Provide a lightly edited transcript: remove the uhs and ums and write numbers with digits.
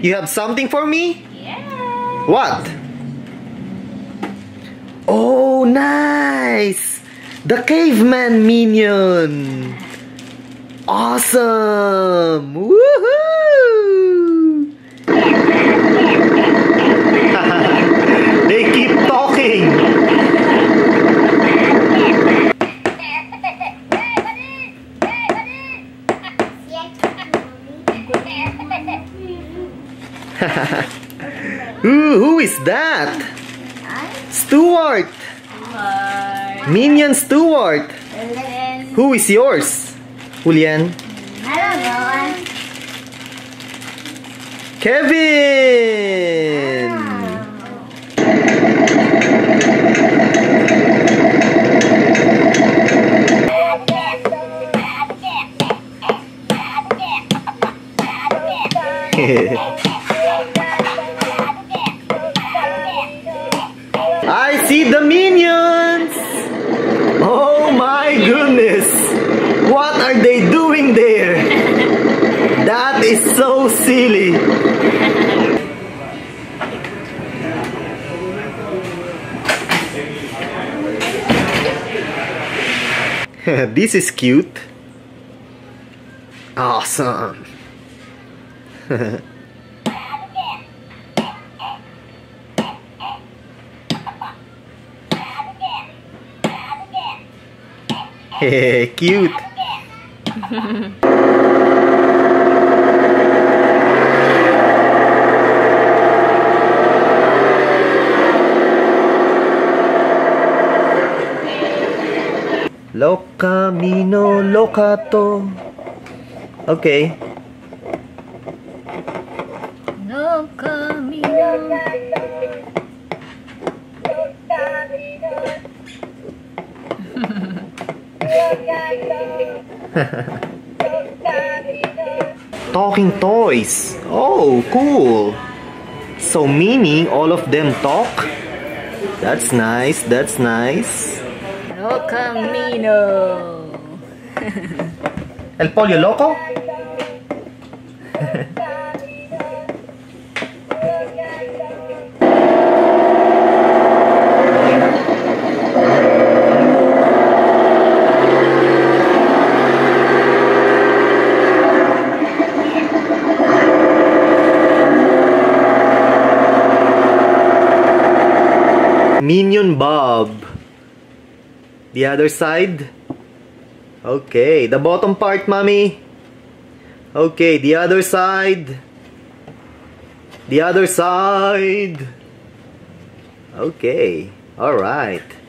You have something for me? Yeah. What? Oh, nice! The caveman minion! Awesome! Woohoo! They keep talking! Who is that? Stuart! Minion Stuart! Who is yours? Julian? I don't know. Kevin! I see the minions! Oh my goodness! What are they doing there? That is so silly! This is cute. Awesome! Cute. Lo camino locato. Okay. No camino. Talking toys. Oh, cool. So meaning all of them talk? That's nice, that's nice. No camino. El pollo loco? Minion Bob. The other side. Okay, the bottom part, mommy. Okay, the other side. The other side. Okay, alright.